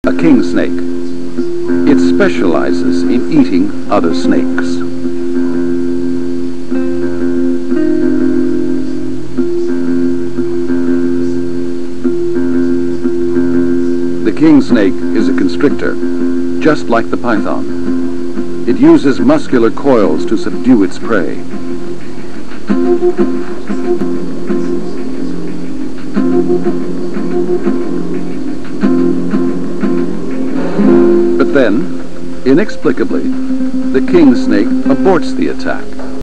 A king snake. It specializes in eating other snakes. The king snake is a constrictor, just like the python. It uses muscular coils to subdue its prey. But then, inexplicably, the king snake aborts the attack.